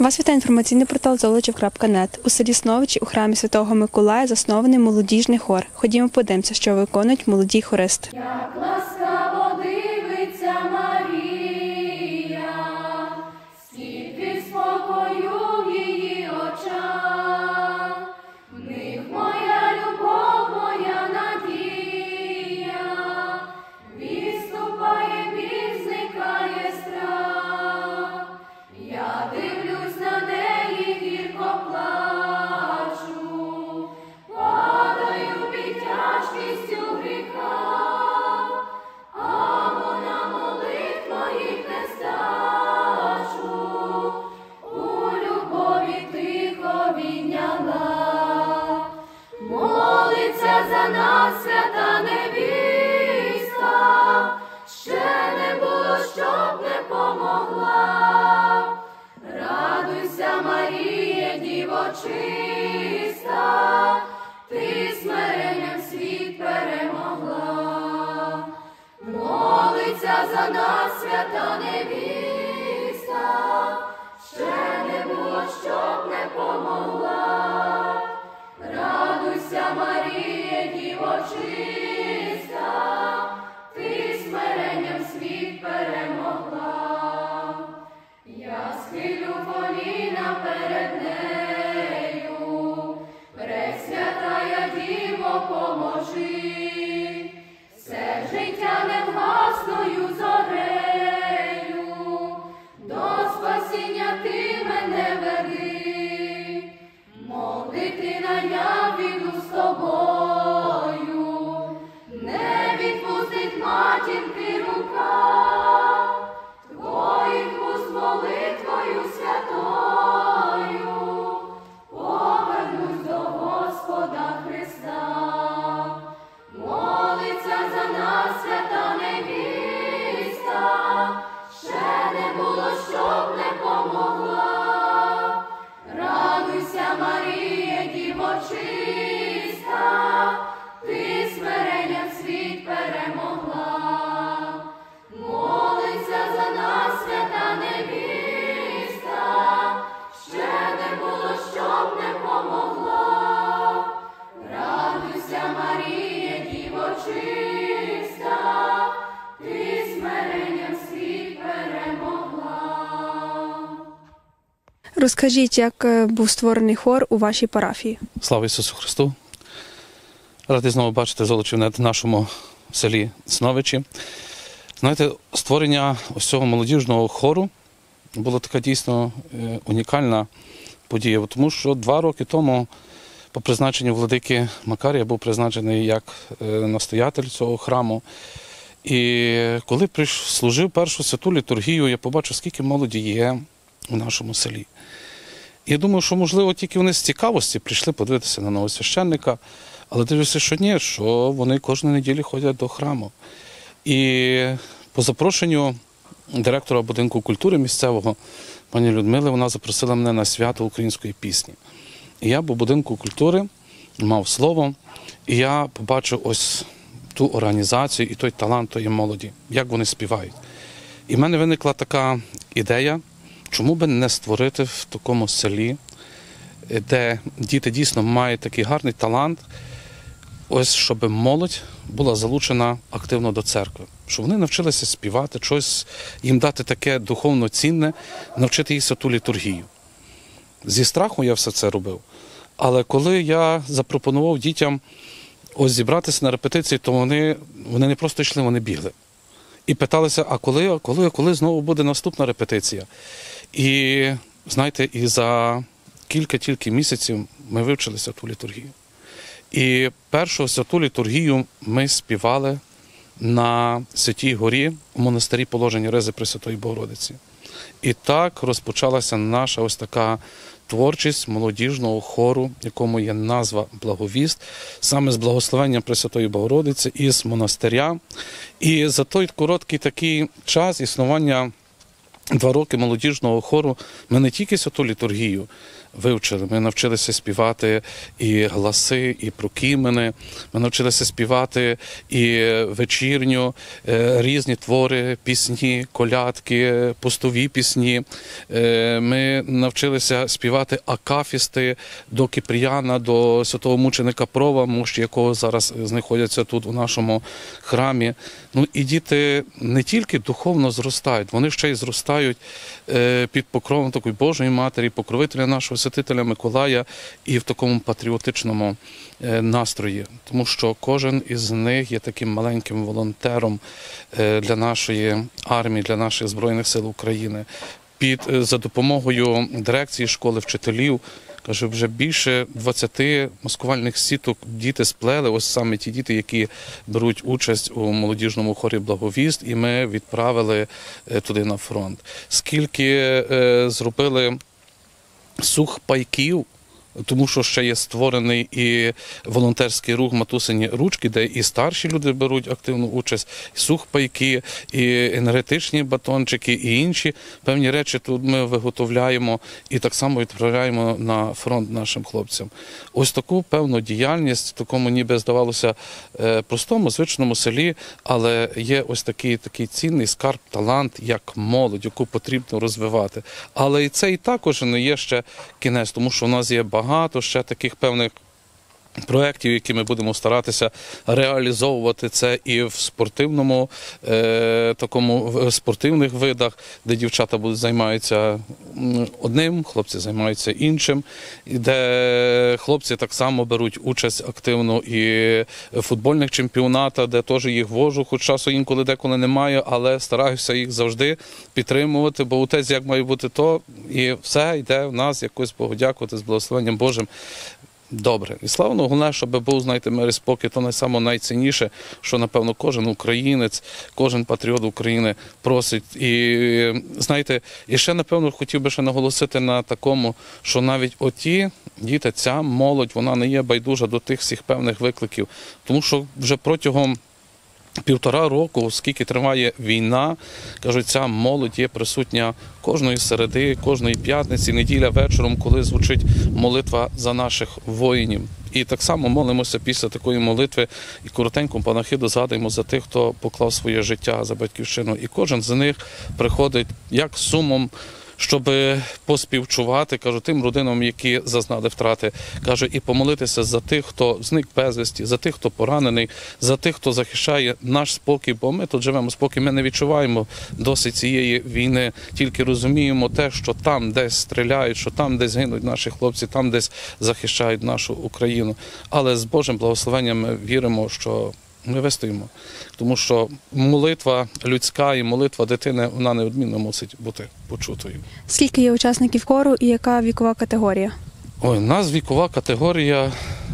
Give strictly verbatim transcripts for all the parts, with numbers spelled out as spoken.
Вас вітає інформаційний портал золочів крапка нет. У селі Сновичі у храмі Святого Миколая заснований молодіжний хор. Ходімо подивимося, що виконують молоді хористи. Як ласкаво дивиться Марія, стільки спокою в її очах, в них моя любов, моя надія, відступає біль, зникає страх. Я дивлюсь на неї, гірко плачу, падаю під тяжкістю гріха, а вона молитва їх не стачу, у любові тихо відняла. Молиться за нас свята невіста, ще не було, щоб не помогла. Радуйся, Марія, Діво чиста, ти смиренням світ перемогла. Молиться за нас свята невіста, ще не було, щоб не помогла. Радуйся, Марія, Діво чиста, ти смиренням світ перемогла. Я схилю коліна перед нею, Пресвятая Діво, поможи, все життя невгасною зорею, до спасіння ти мене веди, мов дитина я піду з тобою, не відпустить матінки рука, твоїх уст молитвою святою, повернусь до Господа Христа. Молиться за нас свята невіста, ще не було, щоб не помогла. Радуйся, Марія, Діво чиста, ти смиренням світ перемогла. Молиться за нас свята невіста, ще не було, щоб не помогла. Радуйся, Марія, Діво чиста, ти смиренням світ перемогла. Розкажіть, як був створений хор у вашій парафії? Слава Ісусу Христу! Радий знову бачити Золочів в нашому селі Сновичі. Знаєте, створення ось цього молодіжного хору була така дійсно унікальна подія, тому що два роки тому по призначенню владики Макарія був призначений як настоятель цього храму. І коли служив першу святу літургію, я побачив, скільки молоді є у нашому селі. І я думаю, що, можливо, тільки вони з цікавості прийшли подивитися на новосвященника, але дивлюся, що ні, що вони кожної неділі ходять до храму. І по запрошенню директора будинку культури місцевого, пані Людмили, вона запросила мене на свято української пісні. І я по будинку культури мав слово, і я побачив ось ту організацію і той талант тої молоді, як вони співають. І в мене виникла така ідея, чому би не створити в такому селі, де діти дійсно мають такий гарний талант, ось щоб молодь була залучена активно до церкви, щоб вони навчилися співати, щось їм дати таке духовно цінне, навчити їх святу літургію. Зі страху я все це робив, але коли я запропонував дітям ось зібратися на репетиції, то вони, вони не просто йшли, вони бігли. І питалися, а коли, коли, коли знову буде наступна репетиція? І, знаєте, і за кілька тільки місяців ми вивчили святу літургію. І першу святу літургію ми співали на Святій горі у монастирі Положення Ризи Пресвятої Богородиці. І так розпочалася наша ось така творчість молодіжного хору, якому є назва «Благовіст», саме з благословення Пресвятої Богородиці із монастиря. І за той короткий такий час існування Два роки молодіжного хору ми не тільки святу літургію вивчили, ми навчилися співати і гласи, і прокімени, ми навчилися співати і вечірню, різні твори, пісні, колядки, постові пісні. Ми навчилися співати акафісти до Кіпріяна, до святого мученика Прова, мощі якого зараз знаходяться тут у нашому храмі. Ну і діти не тільки духовно зростають, вони ще й зростають під покровом такої Божої Матері, покровителя нашого святителя Миколая і в такому патріотичному настрої. Тому що кожен із них є таким маленьким волонтером для нашої армії, для наших Збройних сил України. Під, за допомогою дирекції школи, вчителів, каже, вже більше двадцяти маскувальних сіток діти сплели, ось саме ті діти, які беруть участь у молодіжному хорі «Благовіст», і ми відправили туди на фронт. Скільки е, зробили сухпайків, тому що ще є створений і волонтерський рух «Матусині ручки», де і старші люди беруть активну участь, і сухпайки, і енергетичні батончики, і інші певні речі тут ми виготовляємо і так само відправляємо на фронт нашим хлопцям. Ось таку певну діяльність, в такому ніби здавалося простому, звичному селі, але є ось такий, такий цінний скарб, талант, як молодь, яку потрібно розвивати. Але і це і також не є ще кінець, тому що в нас є багато Багато ще таких певних проєктів, які ми будемо старатися реалізовувати. Це і в спортивному, е, такому, в спортивних видах, де дівчата будуть займатися одним, хлопці займаються іншим, де хлопці так само беруть участь активно і в футбольних чемпіонатах, де теж їх вожу, хоч часу інколи деколи немає, але стараюся їх завжди підтримувати, бо отець як має бути то, і все йде в нас якось Богу дякувати з благословенням Божим. Добре. І славно, головне, щоб був, знаєте, мир і спокій, то найсаме найцінніше, що, напевно, кожен українець, кожен патріот України просить. І, знаєте, і ще, напевно, хотів би ще наголосити на такому, що навіть оті діти, ця молодь, вона не є байдужа до тих всіх певних викликів, тому що вже протягом півтора року, скільки триває війна, кажуть, ця молодь є присутня кожної середи, кожної п'ятниці, неділя вечором, коли звучить молитва за наших воїнів. І так само молимося після такої молитви і коротеньку панахиду згадуємо за тих, хто поклав своє життя за батьківщину. І кожен з них приходить як з сумом, щоб поспівчувати, кажу, тим родинам, які зазнали втрати. Кажу, і помолитися за тих, хто зник безвісті, за тих, хто поранений, за тих, хто захищає наш спокій, бо ми тут живемо спокій, ми не відчуваємо досить цієї війни, тільки розуміємо те, що там десь стріляють, що там десь гинуть наші хлопці, там десь захищають нашу Україну. Але з Божим благословенням ми віримо, що ми вистоїмо, тому що молитва людська і молитва дитини, вона неодмінно мусить бути почутою. Скільки є учасників хору і яка вікова категорія? Ой, у нас вікова категорія,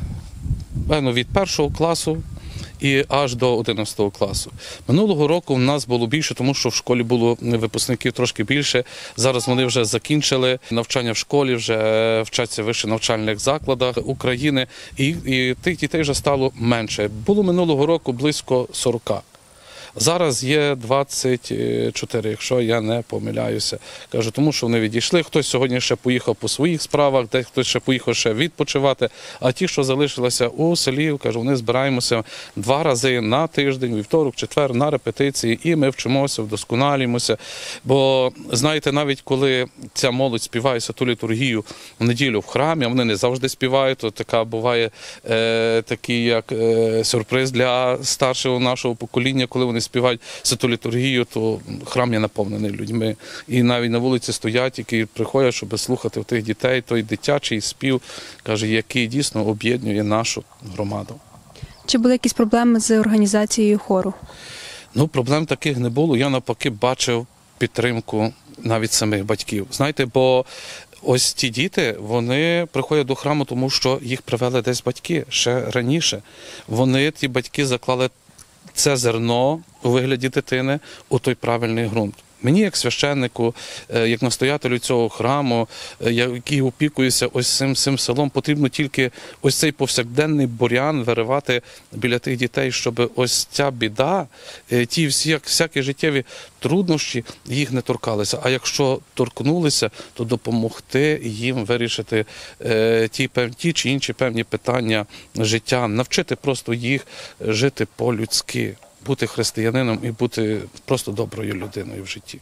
певно, від першого класу і аж до одинадцятого класу. Минулого року в нас було більше, тому що в школі було випускників трошки більше. Зараз вони вже закінчили навчання в школі, вже вчаться в вищих навчальних закладах України, і, і тих дітей вже стало менше. Було минулого року близько сорока. Зараз є двадцять чотири, якщо я не помиляюся. Кажу, тому що вони відійшли. Хтось сьогодні ще поїхав по своїх справах, де хтось ще поїхав ще відпочивати. А ті, що залишилися у селі, кажу, вони збираємося два рази на тиждень, вівторок, четвер, на репетиції, і ми вчимося, вдосконалюємося. Бо, знаєте, навіть коли ця молодь співає святу літургію в неділю в храмі, вони не завжди співають, то така буває е, такий, як е, сюрприз для старшого нашого покоління, коли вони співають святу літургію, то храм є наповнений людьми. І навіть на вулиці стоять, які приходять, щоб слухати тих дітей, той дитячий спів, каже, який дійсно об'єднує нашу громаду. Чи були якісь проблеми з організацією хору? Ну, проблем таких не було. Я навпаки бачив підтримку навіть самих батьків. Знаєте, бо ось ті діти, вони приходять до храму, тому що їх привели десь батьки ще раніше. Вони, ті батьки, заклали це зерно у вигляді дитини у той правильний ґрунт. Мені, як священнику, як настоятелю цього храму, який опікується ось цим, цим селом, потрібно тільки ось цей повсякденний бур'ян виривати біля тих дітей, щоб ось ця біда, ті всі, всякі життєві труднощі їх не торкалися. А якщо торкнулися, то допомогти їм вирішити ті, ті чи інші певні питання життя, навчити просто їх жити по-людськи, бути християнином і бути просто доброю людиною в житті.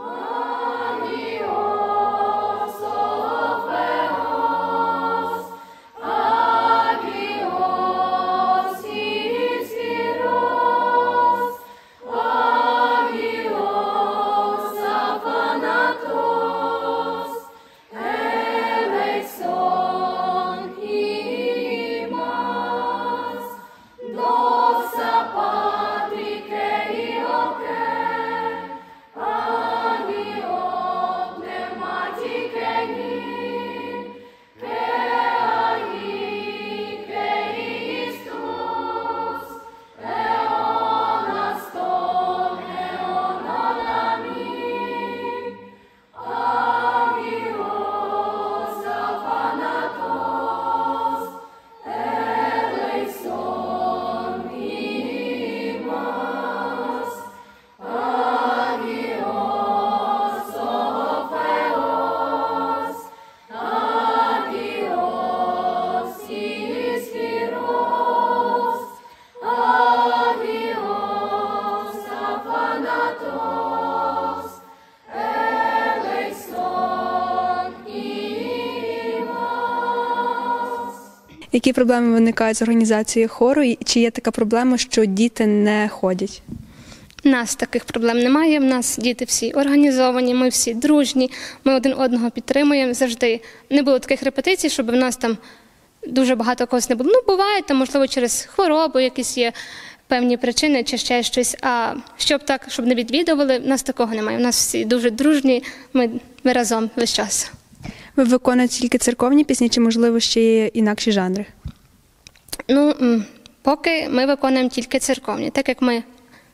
Які проблеми виникають з організацією хору, і чи є така проблема, що діти не ходять? У нас таких проблем немає, в нас діти всі організовані, ми всі дружні, ми один одного підтримуємо завжди. Не було таких репетицій, щоб в нас там дуже багато когось не було. Ну, буває, там, можливо, через хворобу якісь є певні причини чи ще щось, а щоб так, щоб не відвідували, в нас такого немає. У нас всі дуже дружні, ми, ми разом весь час. Ви виконуєте тільки церковні пісні, чи, можливо, ще є інакші жанри? Ну, поки ми виконуємо тільки церковні, так як ми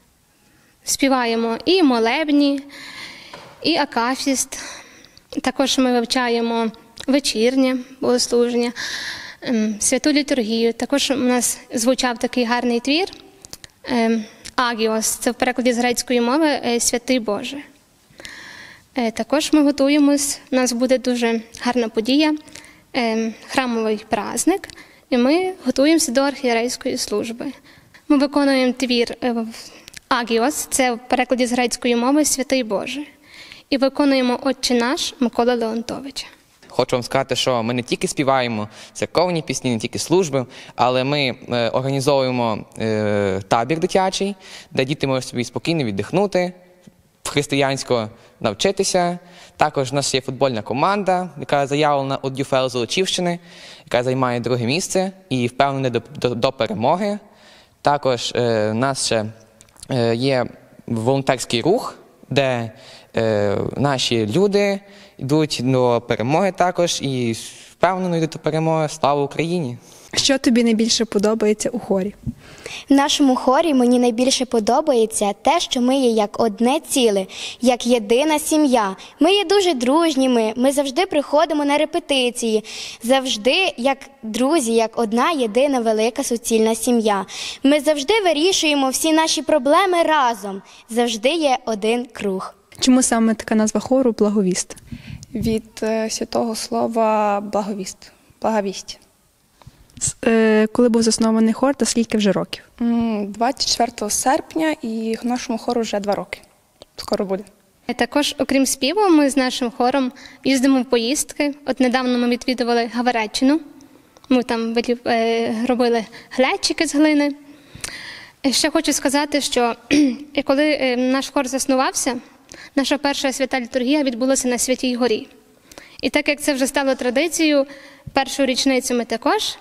співаємо і молебні, і акафіст. Також ми вивчаємо вечірнє богослуження, святу літургію. Також у нас звучав такий гарний твір «Агіос», це в перекладі з грецької мови «Святий Боже». Також ми готуємось, у нас буде дуже гарна подія, храмовий праздник, і ми готуємося до архієрейської служби. Ми виконуємо твір «Агіос», це в перекладі з грецької мови «Святий Боже», і виконуємо «Отче наш» Миколи Леонтовича. Хочу вам сказати, що ми не тільки співаємо церковні пісні, не тільки служби, але ми е, організовуємо е, табір дитячий, де діти можуть собі спокійно віддихнути, християнсько навчитися. Також у нас є футбольна команда, яка заявлена у ДЮФЛ Золочівщини, яка займає друге місце і впевнена до, до, до перемоги. Також е, у нас ще е, є волонтерський рух, де е, наші люди йдуть до перемоги також і впевнено йдуть до перемоги. Слава Україні! Що тобі найбільше подобається у хорі? В нашому хорі мені найбільше подобається те, що ми є як одне ціле, як єдина сім'я. Ми є дуже дружніми, ми завжди приходимо на репетиції, завжди як друзі, як одна єдина велика суцільна сім'я. Ми завжди вирішуємо всі наші проблеми разом, завжди є один круг. Чому саме така назва хору «Благовіст»? Від е, святого слова «благовіст», «благовість». Коли був заснований хор, то скільки вже років? двадцять четвертого серпня, і нашому хору вже два роки. Скоро буде. Також, окрім співу, ми з нашим хором їздимо в поїздки. От недавно ми відвідували Гавареччину. Ми там робили глечики з глини. Ще хочу сказати, що коли наш хор заснувався, наша перша свята літургія відбулася на Святій Горі. І так як це вже стало традицією, першу річницю ми також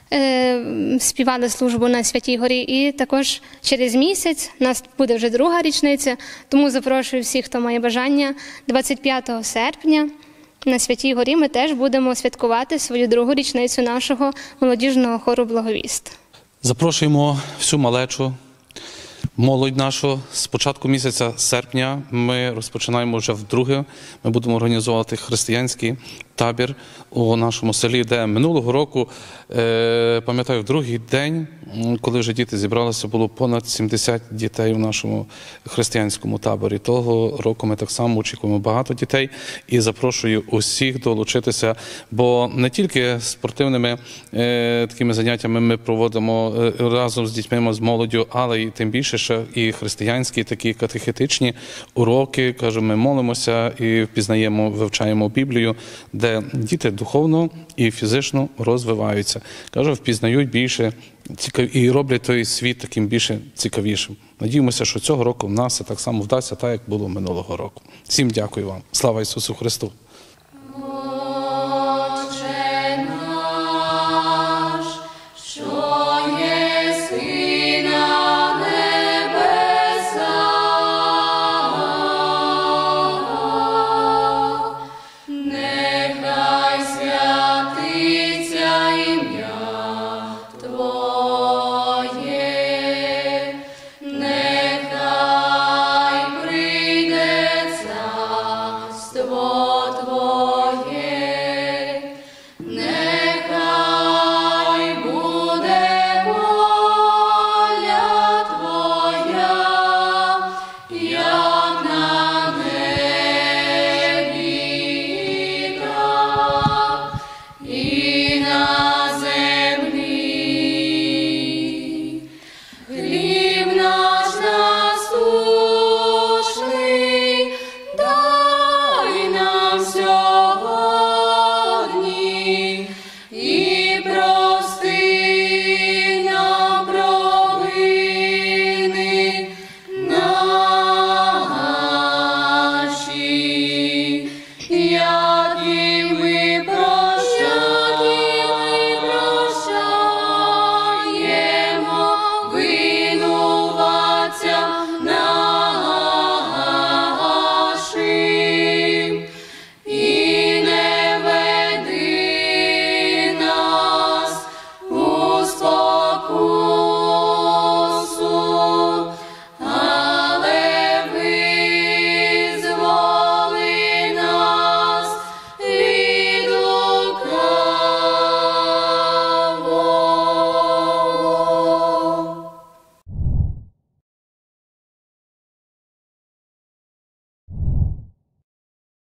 е, співали службу на Святій Горі, і також через місяць у нас буде вже друга річниця, тому запрошую всіх, хто має бажання, двадцять п'ятого серпня на Святій Горі ми теж будемо святкувати свою другу річницю нашого молодіжного хору «Благовіст». Запрошуємо всю малечу, Молодь нашу з початку місяця серпня ми розпочинаємо вже вдруге. Ми будемо організовувати християнський табір у нашому селі, де минулого року, е, пам'ятаю, в другий день, коли вже діти зібралися, було понад сімдесят дітей в нашому християнському таборі. Того року ми так само очікуємо багато дітей і запрошую усіх долучитися, бо не тільки спортивними е, такими заняттями ми проводимо е, разом з дітьми, з молоддю, але і тим більше ще і християнські такі катехетичні уроки, кажемо, ми молимося і впізнаємо, вивчаємо Біблію, де діти духовно і фізично розвиваються. Кажу, впізнають більше і роблять той світ таким більше цікавішим. Надіємося, що цього року в нас це так само вдасться, так як було минулого року. Всім дякую вам. Слава Ісусу Христу!